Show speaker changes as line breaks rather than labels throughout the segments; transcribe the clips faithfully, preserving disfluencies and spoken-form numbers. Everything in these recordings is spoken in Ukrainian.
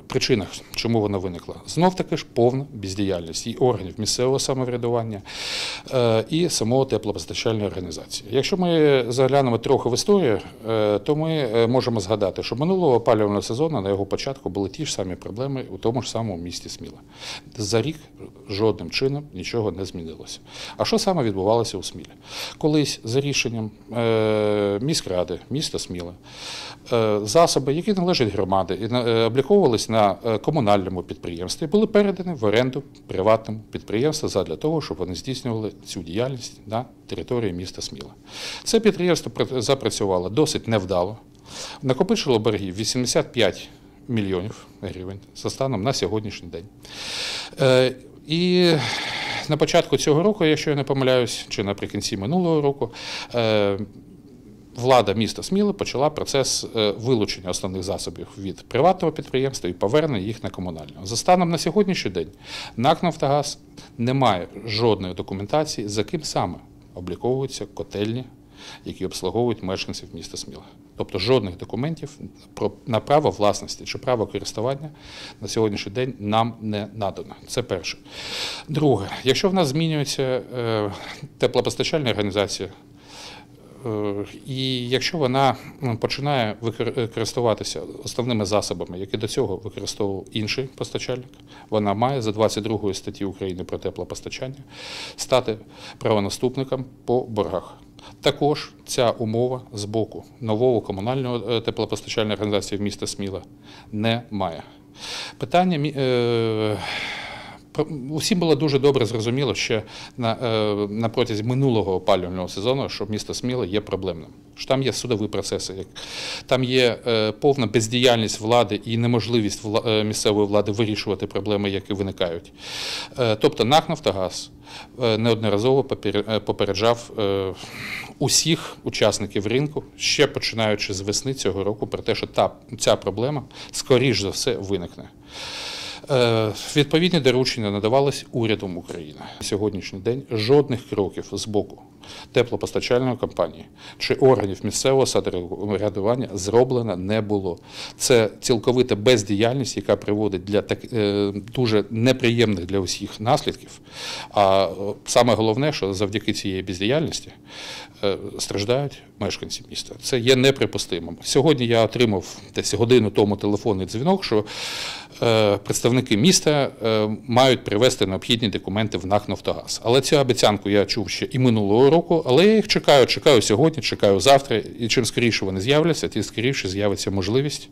причинах, чому вона виникла. Знов-таки ж повна бездіяльність і органів місцевого самоврядування, і самого теплопостачальної організації. Якщо ми заглянемо трохи в історію, то ми можемо згадати, що минулого опалювального сезону на його початку були ті ж самі проблеми у тому ж самому місті Сміла. За рік жодним чином нічого не змінилося. А що саме відбувалося у Смілі? Колись за рішенням міськради, міста Сміла, засоби, які належать громаді і обліковувалися на комунальному підприємстві, були передані в оренду приватному підприємству задля того, щоб вони здійснювали цю діяльність на території міста Сміла. Це підприємство запрацювало досить невдало, накопичило боргів вісімдесят п'ять мільйонів гривень за станом на сьогоднішній день. І на початку цього року, якщо я не помиляюсь, чи наприкінці минулого року, влада міста Сміли почала процес вилучення основних засобів від приватного підприємства і повернення їх на комунальне. За станом на сьогоднішній день НАК «Нафтогаз» не має жодної документації, за ким саме обліковуються котельні, які обслуговують мешканців міста Сміла. Тобто жодних документів на право власності чи право користування на сьогоднішній день нам не надано. Це перше. Друге, якщо в нас змінюється теплопостачальна організація, і якщо вона починає користуватися основними засобами, які до цього використовував інший постачальник, вона має за двадцять другою статті України про теплопостачання стати правонаступником по боргах. Також ця умова з боку нового комунального теплопостачальної організації в міста Сміла немає. Питання... Е Усім було дуже добре зрозуміло ще на, на протязі минулого опалювального сезону, що місто Сміла є проблемним. Що там є судові процеси, там є повна бездіяльність влади і неможливість вла, місцевої влади вирішувати проблеми, які виникають. Тобто НАК «Нафтогаз» неодноразово попереджав усіх учасників ринку, ще починаючи з весни цього року, про те, що та, ця проблема, скоріш за все, виникне. Відповідні доручення надавались урядом України. На сьогоднішній день жодних кроків з боку теплопостачальної компанії чи органів місцевого самоврядування зроблено не було. Це цілковита бездіяльність, яка приводить для так, дуже неприємних для усіх наслідків. А саме головне, що завдяки цієї бездіяльності страждають мешканці міста. Це є неприпустимим. Сьогодні я отримав десь годину тому телефонний дзвінок, що представники міста мають привезти необхідні документи в НАК «Нафтогаз». Але цю обіцянку я чув ще і минулого року, але я їх чекаю, чекаю сьогодні, чекаю завтра, і чим скоріше вони з'являться, тим скоріше з'явиться можливість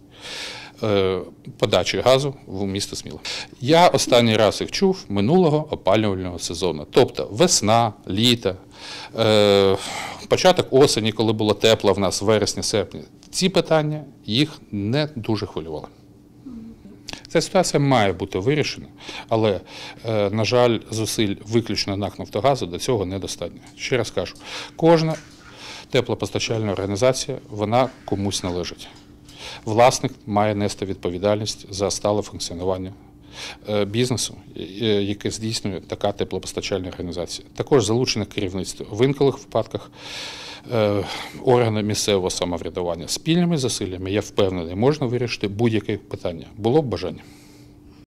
подачі газу в місто Сміла. Я останній раз їх чув минулого опалювального сезону. Тобто весна, літо, початок осені, коли було тепло в нас в вересні-серпні. Ці питання їх не дуже хвилювали. Ця ситуація має бути вирішена, але, на жаль, зусиль виключно НАК «Нафтогазу» до цього недостатньо. Ще раз кажу, кожна теплопостачальна організація, вона комусь належить. Власник має нести відповідальність за стале функціонування бізнесу, яке здійснює така теплопостачальна організація. Також залучене керівництво в інколих випадках органи місцевого самоврядування. Спільними зусиллями, я впевнений, можна вирішити будь-яке питання. Було б бажання.